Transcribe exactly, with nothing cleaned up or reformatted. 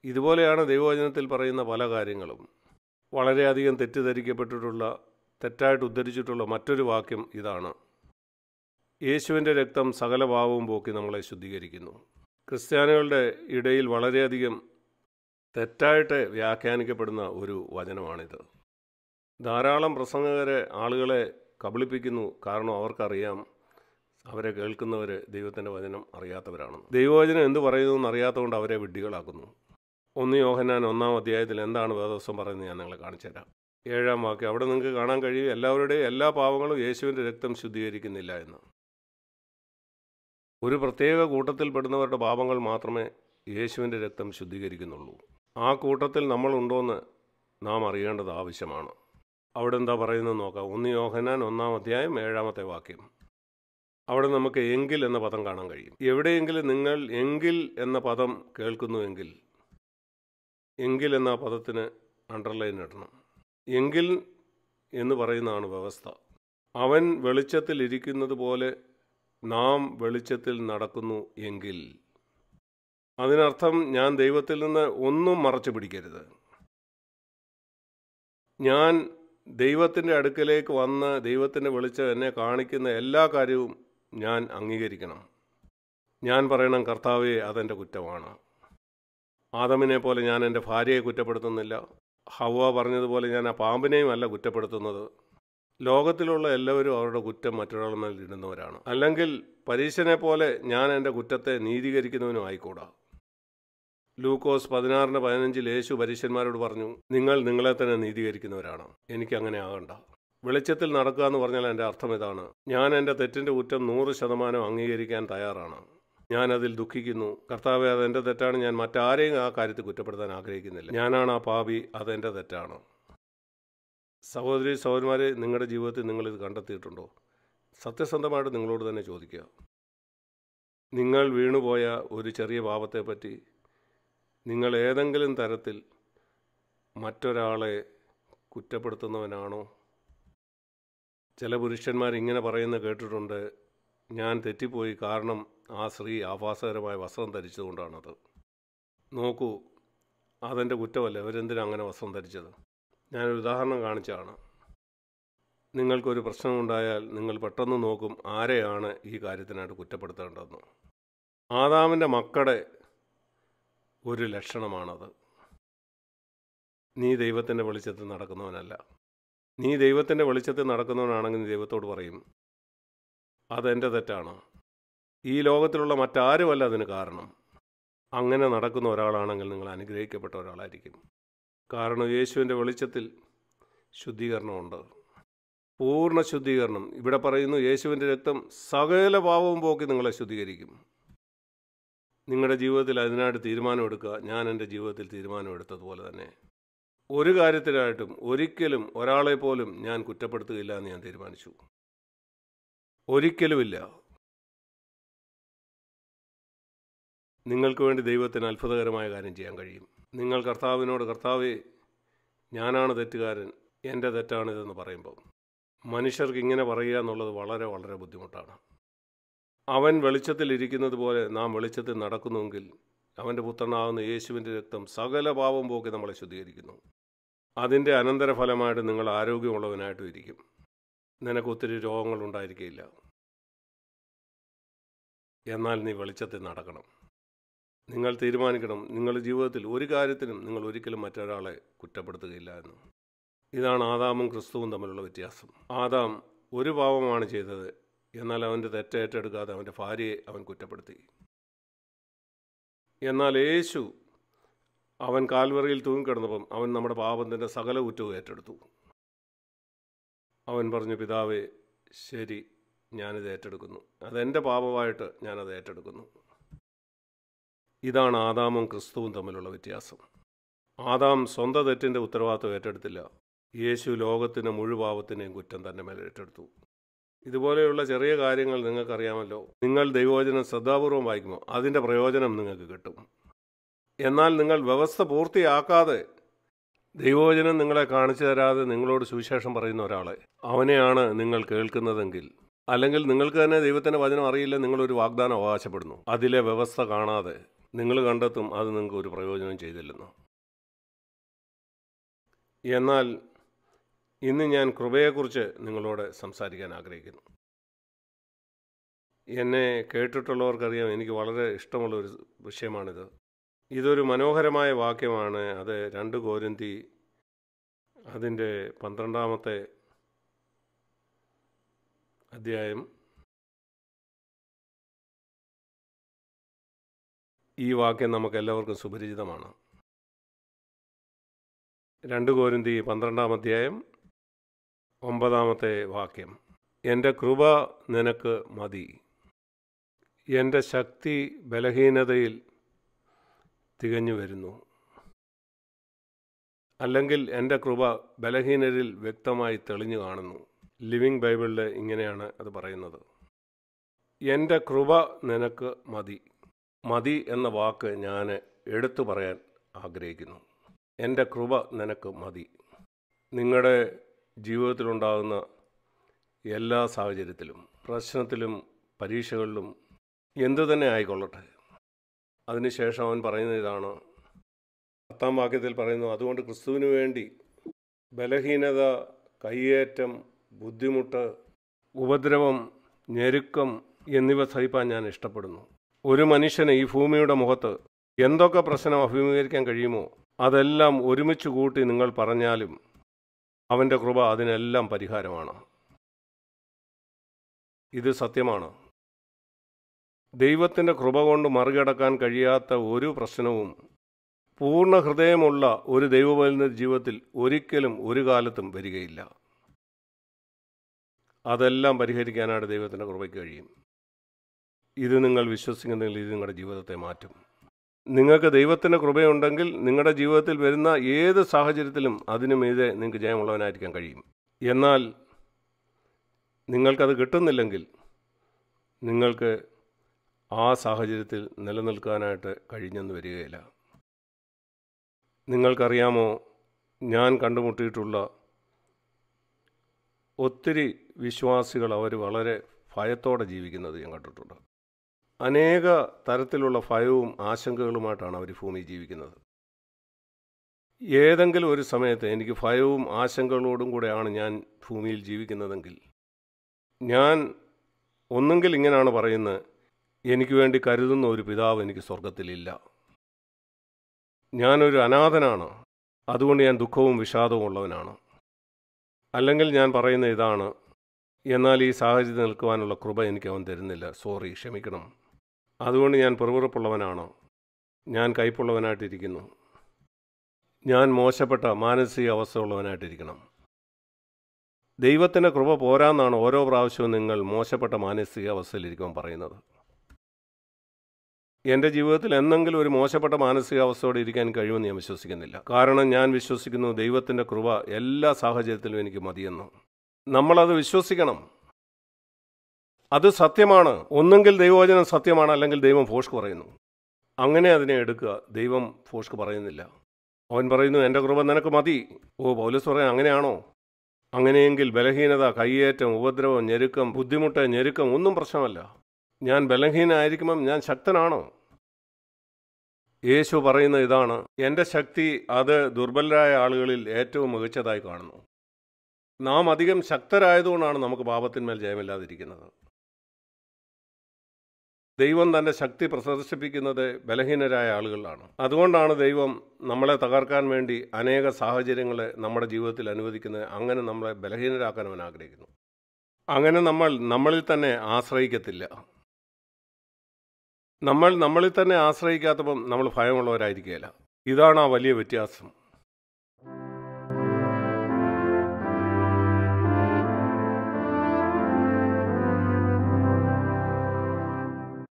ഇതുപോലെയാണ് ദൈവവചനത്തിൽ പറയുന്ന പല കാര്യങ്ങളും. വളരെയധികം തെറ്റിദ്ധരിക്കപ്പെട്ടിട്ടുള്ള, തെറ്റായിട്ട് ഉദ്ധരിച്ചിട്ടുള്ള മറ്റൊരു വാക്യം ഇതാണ്: യേശുവിൻ്റെ രക്തം സകല പാപവും പോക്കി നമ്മളെ ശുദ്ധീകരിക്കുന്നു. ക്രിസ്ത്യാനികളുടെ ഇടയിൽ വളരെയധികം തെറ്റായിട്ട് വ്യാഖ്യാനിക്കപ്പെടുന്ന ഒരു വചനമാണിത്. ധാരാളം പ്രസംഗകരെ ആളുകളെ കബളിപ്പിക്കുന്നു. കാരണം അവർക്കറിയാം അവരെ കേൾക്കുന്നവർ ദൈവത്തിൻ്റെ വചനം അറിയാത്തവരാണെന്ന്. ദൈവവചനം എന്ത് പറയുന്നു എന്നറിയാത്തതുകൊണ്ട് അവരെ വിഡ്ഢികളാക്കുന്നു. ഒന്ന് യോഹന്നാൻ ഒന്നാം അധ്യായത്തിൽ എന്താണ് വേദപുസ്തകം പറയുന്നത് ഞാൻ നിങ്ങളെ കാണിച്ചു തരാം. ഏഴാം വാക്യം. അവിടെ നിങ്ങൾക്ക് കാണാൻ കഴിയും എല്ലാവരുടെയും എല്ലാ പാപങ്ങളും യേശുവിൻ്റെ രക്തം ശുദ്ധീകരിക്കുന്നില്ല എന്ന്. ഒരു പ്രത്യേക കൂട്ടത്തിൽപ്പെടുന്നവരുടെ പാപങ്ങൾ മാത്രമേ യേശുവിൻ്റെ രക്തം ശുദ്ധീകരിക്കുന്നുള്ളൂ. ആ കൂട്ടത്തിൽ നമ്മളുണ്ടോയെന്ന് നാം അറിയേണ്ടത് ആവശ്യമാണ്. അവിടെ എന്താ പറയുന്നത് നോക്കാം. ഒന്ന് യോഹന്നാൻ ഒന്നാം അധ്യായം ഏഴാമത്തെ വാക്യം. അവിടെ നമുക്ക് എങ്കിൽ എന്ന പദം കാണാൻ കഴിയും. എവിടെയെങ്കിലും നിങ്ങൾ എങ്കിൽ എന്ന പദം കേൾക്കുന്നുവെങ്കിൽ എങ്കിൽ എന്ന പദത്തിന് അണ്ടർലൈൻ ഇടണം. എങ്കിൽ എന്ന് പറയുന്നതാണ് വ്യവസ്ഥ. അവൻ വെളിച്ചത്തിൽ ഇരിക്കുന്നത് പോലെ നാം വെളിച്ചത്തിൽ നടക്കുന്നു എങ്കിൽ, അതിനർത്ഥം ഞാൻ ദൈവത്തിൽ നിന്ന് ഒന്നും മറച്ചു പിടിക്കരുത്. ഞാൻ ദൈവത്തിൻ്റെ അടുക്കലേക്ക് വന്ന് ദൈവത്തിൻ്റെ വെളിച്ചം എന്നെ കാണിക്കുന്ന എല്ലാ കാര്യവും ഞാൻ അംഗീകരിക്കണം. ഞാൻ പറയണം, കർത്താവേ, അതെൻ്റെ കുറ്റമാണ്. ആദമിനെ പോലെ ഞാൻ എൻ്റെ ഭാര്യയെ കുറ്റപ്പെടുത്തുന്നില്ല. ഹവ്വ പറഞ്ഞതുപോലെ ഞാൻ ആ പാമ്പിനെയും അല്ല കുറ്റപ്പെടുത്തുന്നത്. ലോകത്തിലുള്ള എല്ലാവരും അവരുടെ കുറ്റം മറ്റൊരാളുടെ മേൽ ഇടുന്നവരാണ്. അല്ലെങ്കിൽ പരീശനെ പോലെ ഞാൻ എൻ്റെ കുറ്റത്തെ നീതീകരിക്കുന്നവനും ആയിക്കൂടാ. ലൂക്കോസ് പതിനാറിന് പതിനഞ്ചിൽ യേശു പരീശന്മാരോട് പറഞ്ഞു, നിങ്ങൾ നിങ്ങളെ തന്നെ നീതീകരിക്കുന്നവരാണ്, എനിക്കങ്ങനെ ആകണ്ട. വെളിച്ചത്തിൽ നടക്കുക എന്ന് പറഞ്ഞാൽ എൻ്റെ അർത്ഥം ഇതാണ്: ഞാൻ എൻ്റെ തെറ്റിൻ്റെ കുറ്റം നൂറ് ശതമാനം അംഗീകരിക്കാൻ തയ്യാറാണ്. ഞാനതിൽ ദുഃഖിക്കുന്നു. കർത്താവെ, അതെൻ്റെ തെറ്റാണ്. ഞാൻ മറ്റാരെയും ആ കാര്യത്തിൽ കുറ്റപ്പെടുത്താൻ ആഗ്രഹിക്കുന്നില്ല. ഞാനാണ് ആ പാപി, അതെൻ്റെ തെറ്റാണ്. സഹോദരി സഹോദരന്മാരെ, നിങ്ങളുടെ ജീവിതത്തിൽ നിങ്ങളിത് കണ്ടെത്തിയിട്ടുണ്ടോ? സത്യസന്ധമായിട്ട് നിങ്ങളോട് തന്നെ ചോദിക്കുക. നിങ്ങൾ വീണുപോയ ഒരു ചെറിയ പാപത്തെപ്പറ്റി നിങ്ങൾ ഏതെങ്കിലും തരത്തിൽ മറ്റൊരാളെ കുറ്റപ്പെടുത്തുന്നവനാണോ? ചില പുരുഷന്മാർ ഇങ്ങനെ പറയുന്നത് കേട്ടിട്ടുണ്ട്: ഞാൻ തെറ്റിപ്പോയി, കാരണം ആ സ്ത്രീ ആഭാസകരമായ വസ്ത്രം ധരിച്ചതുകൊണ്ടാണത്. നോക്കൂ, അതെൻ്റെ കുറ്റമല്ല. അവരെന്തിനാണ് അങ്ങനെ വസ്ത്രം ധരിച്ചത്? ഞാനൊരു ഉദാഹരണം കാണിച്ചാണ്. നിങ്ങൾക്കൊരു പ്രശ്നമുണ്ടായാൽ നിങ്ങൾ പെട്ടെന്ന് നോക്കും ആരെയാണ് ഈ കാര്യത്തിനായിട്ട് കുറ്റപ്പെടുത്തേണ്ടതെന്ന്. ആദാമിൻ്റെ മക്കളുടെ ഒരു ലക്ഷണമാണത്. നീ ദൈവത്തിൻ്റെ വെളിച്ചത്തിൽ നടക്കുന്നവനല്ല. നീ ദൈവത്തിൻ്റെ വെളിച്ചത്തിൽ നടക്കുന്നവനാണെങ്കിൽ നീ ദൈവത്തോട് പറയും, അതെൻ്റെ തെറ്റാണ്. ഈ ലോകത്തിലുള്ള മറ്റാരുമല്ല അതിന് കാരണം. അങ്ങനെ നടക്കുന്ന ഒരാളാണെങ്കിൽ നിങ്ങൾ അനുഗ്രഹിക്കപ്പെട്ട ഒരാളായിരിക്കും. കാരണം യേശുവിൻ്റെ വെളിച്ചത്തിൽ ശുദ്ധീകരണമുണ്ട്, പൂർണ്ണ ശുദ്ധീകരണം. ഇവിടെ പറയുന്നു, യേശുവിൻ്റെ രക്തം സകല പാപവും പോക്കി നിങ്ങളെ ശുദ്ധീകരിക്കും. നിങ്ങളുടെ ജീവിതത്തിൽ അതിനായിട്ട് തീരുമാനമെടുക്കുക. ഞാൻ എൻ്റെ ജീവിതത്തിൽ തീരുമാനമെടുത്തതുപോലെ തന്നെ ഒരു കാര്യത്തിലായിട്ടും ഒരിക്കലും ഒരാളെ പോലും ഞാൻ കുറ്റപ്പെടുത്തുകയില്ല എന്ന് ഞാൻ തീരുമാനിച്ചു. ഒരിക്കലുമില്ല. നിങ്ങൾക്ക് വേണ്ടി ദൈവത്തിന് അത്ഭുതകരമായ കാര്യം ചെയ്യാൻ കഴിയും. നിങ്ങൾ കർത്താവിനോട്, കർത്താവേ, ഞാനാണ് തെറ്റുകാരൻ, എൻ്റെ തെറ്റാണിതെന്ന് പറയുമ്പോൾ മനുഷ്യർക്ക് ഇങ്ങനെ പറയുക എന്നുള്ളത് വളരെ വളരെ ബുദ്ധിമുട്ടാണ്. അവൻ വെളിച്ചത്തിൽ ഇരിക്കുന്നത് പോലെ നാം വെളിച്ചത്തിൽ നടക്കുന്നുവെങ്കിൽ അവൻ്റെ പുത്രനാകുന്ന യേശുവിൻ്റെ രക്തം സകല പാപം പോക്കി നമ്മളെ ശുദ്ധീകരിക്കുന്നു. അതിൻ്റെ അനന്തരഫലമായിട്ട് നിങ്ങൾ ആരോഗ്യമുള്ളവനായിട്ടും ഇരിക്കും. നിനക്ക് ഒത്തിരി രോഗങ്ങളുണ്ടായിരിക്കില്ല. എന്നാൽ നീ വെളിച്ചത്തിൽ നടക്കണം. നിങ്ങൾ തീരുമാനിക്കണം, നിങ്ങളുടെ ജീവിതത്തിൽ ഒരു കാര്യത്തിനും നിങ്ങൾ ഒരിക്കലും മറ്റൊരാളെ കുറ്റപ്പെടുത്തുകയില്ല എന്ന്. ഇതാണ് ആദാമും ക്രിസ്തുവും തമ്മിലുള്ള വ്യത്യാസം. ആദാം ഒരു പാപമാണ് ചെയ്തത്, എന്നാൽ അവൻ്റെ തെറ്റേറ്റെടുക്കാതെ അവൻ്റെ ഭാര്യയെ അവൻ കുറ്റപ്പെടുത്തി. എന്നാൽ യേശു അവൻ കാൽവറിയിൽ തൂങ്ങിക്കിടന്നപ്പം അവൻ നമ്മുടെ പാപത്തിൻ്റെ സകല കുറ്റവും ഏറ്റെടുത്തു. അവൻ പറഞ്ഞു, പിതാവേ, ശരി, ഞാനിത് ഏറ്റെടുക്കുന്നു. അതെൻ്റെ പാപമായിട്ട് ഞാനത് ഏറ്റെടുക്കുന്നു. ഇതാണ് ആദാമും ക്രിസ്തുവും തമ്മിലുള്ള വ്യത്യാസം. ആദാം സ്വന്തം തെറ്റിൻ്റെ ഉത്തരവാദിത്വം ഏറ്റെടുത്തില്ല. യേശു ലോകത്തിന് മുഴുപാപത്തിനെയും കുറ്റം തന്നെ മേൽ ഏറ്റെടുത്തു. ഇതുപോലെയുള്ള ചെറിയ കാര്യങ്ങൾ നിങ്ങൾക്കറിയാമല്ലോ. നിങ്ങൾ ദൈവവചനം ശ്രദ്ധാപൂർവം വായിക്കുമ്പോൾ അതിൻ്റെ പ്രയോജനം നിങ്ങൾക്ക് കിട്ടും. എന്നാൽ നിങ്ങൾ വ്യവസ്ഥ പൂർത്തിയാക്കാതെ, ദൈവവചനം നിങ്ങളെ കാണിച്ചു തരാതെ നിങ്ങളോട് സുവിശേഷം പറയുന്ന ഒരാളെ, അവനെയാണ് നിങ്ങൾ കേൾക്കുന്നതെങ്കിൽ, അല്ലെങ്കിൽ നിങ്ങൾക്ക് തന്നെ ദൈവത്തിൻ്റെ വചനം അറിയില്ല, നിങ്ങളൊരു വാഗ്ദാനം അവകാശപ്പെടുന്നു, അതിലെ വ്യവസ്ഥ കാണാതെ നിങ്ങൾ കണ്ടെത്തും അത് നിങ്ങൾക്ക് ഒരു പ്രയോജനം ചെയ്തില്ലെന്ന്. എന്നാൽ ഇന്ന് ഞാൻ കൃപയെക്കുറിച്ച് നിങ്ങളോട് സംസാരിക്കാൻ ആഗ്രഹിക്കുന്നു. എന്നെ കേട്ടിട്ടുള്ളവർക്കറിയാം, എനിക്ക് വളരെ ഇഷ്ടമുള്ളൊരു വിഷയമാണിത്. ഇതൊരു മനോഹരമായ വാക്യമാണ്. അത് രണ്ട് കോരിന്തി അതിൻ്റെ പന്ത്രണ്ടാമത്തെ അധ്യായം. ഈ വാക്യം നമുക്ക് എല്ലാവർക്കും സുപരിചിതമാണ്. രണ്ട് കോരിന്തി പന്ത്രണ്ടാം അധ്യായം ഒമ്പതാമത്തെ വാക്യം. എൻ്റെ കൃപ നിനക്ക് മതി, എൻ്റെ ശക്തി ബലഹീനതയിൽ തികഞ്ഞു വരുന്നു. അല്ലെങ്കിൽ എൻ്റെ കൃപ ബലഹീനരിൽ വ്യക്തമായി തെളിഞ്ഞു കാണുന്നു. ലിവിങ് ബൈബിളിൽ ഇങ്ങനെയാണ് അത് പറയുന്നത്. എൻ്റെ കൃപ നിനക്ക് മതി. മതി എന്ന വാക്ക് ഞാൻ എടുത്തു പറയാൻ ആഗ്രഹിക്കുന്നു. എൻ്റെ കൃപ നിനക്ക് മതി. നിങ്ങളുടെ ജീവിതത്തിലുണ്ടാകുന്ന എല്ലാ സാഹചര്യത്തിലും, പ്രശ്നത്തിലും, പരീക്ഷകളിലും എന്തു തന്നെ ആയിക്കൊള്ളട്ടെ, അതിനുശേഷം അവൻ പറയുന്ന ഇതാണ്. പത്താം വാക്യത്തിൽ പറയുന്നു, അതുകൊണ്ട് ക്രിസ്തുവിന് വേണ്ടി ബലഹീനത, കയ്യേറ്റം, ബുദ്ധിമുട്ട്, ഉപദ്രവം, ഞെരുക്കം എന്നിവ സഹിപ്പാൻ ഞാൻ ഇഷ്ടപ്പെടുന്നു. ഒരു മനുഷ്യന് ഈ ഭൂമിയുടെ മുഖത്ത് എന്തൊക്കെ പ്രശ്നം അഭിമുഖീകരിക്കാൻ കഴിയുമോ അതെല്ലാം ഒരുമിച്ച് കൂട്ടി നിങ്ങൾ പറഞ്ഞാലും അവൻ്റെ കൃപ അതിനെല്ലാം പരിഹാരമാണ്. ഇത് സത്യമാണ്. ദൈവത്തിൻ്റെ കൃപ കൊണ്ട് മറികടക്കാൻ കഴിയാത്ത ഒരു പ്രശ്നവും പൂർണ്ണ ഹൃദയമുള്ള ഒരു ദൈവപൈതലിൻ്റെ ജീവിതത്തിൽ ഒരിക്കലും ഒരു കാലത്തും വരികയില്ല. അതെല്ലാം പരിഹരിക്കാനായിട്ട് ദൈവത്തിൻ്റെ കൃപയ്ക്ക് കഴിയും. ഇത് നിങ്ങൾ വിശ്വസിക്കുന്നെങ്കിൽ ഇത് നിങ്ങളുടെ ജീവിതത്തെ മാറ്റും. നിങ്ങൾക്ക് ദൈവത്തിൻ്റെ കൃപയുണ്ടെങ്കിൽ നിങ്ങളുടെ ജീവിതത്തിൽ വരുന്ന ഏത് സാഹചര്യത്തിലും അതിനു മീതെ നിങ്ങൾക്ക് ജയമുള്ളവനായിരിക്കാൻ കഴിയും. എന്നാൽ നിങ്ങൾക്കത് കിട്ടുന്നില്ലെങ്കിൽ നിങ്ങൾക്ക് ആ സാഹചര്യത്തിൽ നിലനിൽക്കാനായിട്ട് കഴിഞ്ഞെന്ന് വരികയില്ല. നിങ്ങൾക്കറിയാമോ, ഞാൻ കണ്ടുമുട്ടിയിട്ടുള്ള ഒത്തിരി വിശ്വാസികൾ അവർ വളരെ ഭയത്തോടെ ജീവിക്കുന്നത് ഞാൻ കണ്ടിട്ടുണ്ട്. അനേക തരത്തിലുള്ള ഭയവും ആശങ്കകളുമായിട്ടാണ് അവർ ഭൂമിയിൽ ജീവിക്കുന്നത്. ഏതെങ്കിലും ഒരു സമയത്ത് എനിക്ക് ഭയവും ആശങ്കകളോടും കൂടെയാണ് ഞാൻ ഭൂമിയിൽ ജീവിക്കുന്നതെങ്കിൽ ഞാൻ ഒന്നെങ്കിൽ ഇങ്ങനെയാണ് പറയുന്നത്, എനിക്ക് വേണ്ടി കരുതുന്ന ഒരു പിതാവ് എനിക്ക് സ്വർഗത്തിലില്ല. ഞാനൊരു അനാഥനാണ്, അതുകൊണ്ട് ഞാൻ ദുഃഖവും വിഷാദവും ഉള്ളവനാണ്. അല്ലെങ്കിൽ ഞാൻ പറയുന്ന ഇതാണ്, എന്നാൽ ഈ സാഹചര്യത്തിൽ നിൽക്കുവാനുള്ള കൃപ എനിക്ക് അവൻ തരുന്നില്ല, സോറി, ക്ഷമിക്കണം, അതുകൊണ്ട് ഞാൻ പെറുപെറുപ്പുള്ളവനാണ്, ഞാൻ കയ്പുള്ളവനായിട്ടിരിക്കുന്നു, ഞാൻ മോശപ്പെട്ട മാനസിക അവസ്ഥ ഉള്ളവനായിട്ടിരിക്കണം. ദൈവത്തിൻ്റെ കൃപ പോരാന്നാണ് ഓരോ പ്രാവശ്യവും നിങ്ങൾ മോശപ്പെട്ട മാനസിക അവസ്ഥയിലിരിക്കുവാൻ പറയുന്നത്. എൻ്റെ ജീവിതത്തിൽ എന്തെങ്കിലും ഒരു മോശപ്പെട്ട മാനസികാവസ്ഥയോടെ ഇരിക്കാൻ കഴിയുമെന്ന് ഞാൻ വിശ്വസിക്കുന്നില്ല. കാരണം ഞാൻ വിശ്വസിക്കുന്നു ദൈവത്തിൻ്റെ കൃപ എല്ലാ സാഹചര്യത്തിലും എനിക്ക് മതിയെന്ന്. നമ്മളത് വിശ്വസിക്കണം. അത് സത്യമാണ്. ഒന്നെങ്കിൽ ദൈവവചനം സത്യമാണ്, അല്ലെങ്കിൽ ദൈവം ഫോഷ്ക്ക് പറയുന്നു. അങ്ങനെ അതിനെ എടുക്കുക. ദൈവം ഫോഷ്ക്ക് പറയുന്നില്ല. അവൻ പറയുന്നു എൻ്റെ കൃപ നിനക്ക് മതി. ഓ, പൗലോസ് പറയാൻ അങ്ങനെയാണോ? അങ്ങനെയെങ്കിൽ ബലഹീനത, കയ്യേറ്റം, ഉപദ്രവം, ഞെരുക്കം, ബുദ്ധിമുട്ട്, ഞെരുക്കം ഒന്നും പ്രശ്നമല്ല. ഞാൻ ബലഹീനായിരിക്കുമ്പം ഞാൻ ശക്തനാണോ? യേശു പറയുന്ന ഇതാണ്, എൻ്റെ ശക്തി അത് ദുർബലരായ ആളുകളിൽ ഏറ്റവും മികച്ചതായി കാണുന്നു. നാം അധികം ശക്തരായതുകൊണ്ടാണ് നമുക്ക് പാപത്തിന്മേൽ ജയമില്ലാതിരിക്കുന്നത്. ദൈവം തൻ്റെ ശക്തി പ്രദർശിപ്പിക്കുന്നത് ബലഹീനരായ ആളുകളിലാണ്. അതുകൊണ്ടാണ് ദൈവം നമ്മളെ തകർക്കാൻ വേണ്ടി അനേക സാഹചര്യങ്ങളെ നമ്മുടെ ജീവിതത്തിൽ അനുവദിക്കുന്നത്. അങ്ങനെ നമ്മളെ ബലഹീനരാക്കാൻ അവൻ ആഗ്രഹിക്കുന്നു. അങ്ങനെ നമ്മൾ നമ്മളിൽ തന്നെ ആശ്രയിക്കത്തില്ല. നമ്മൾ നമ്മളിൽ തന്നെ ആശ്രയിക്കാത്തപ്പം നമ്മൾ ഭയമുള്ളവരായിരിക്കുകയില്ല. ഇതാണ് ആ വലിയ വ്യത്യാസം.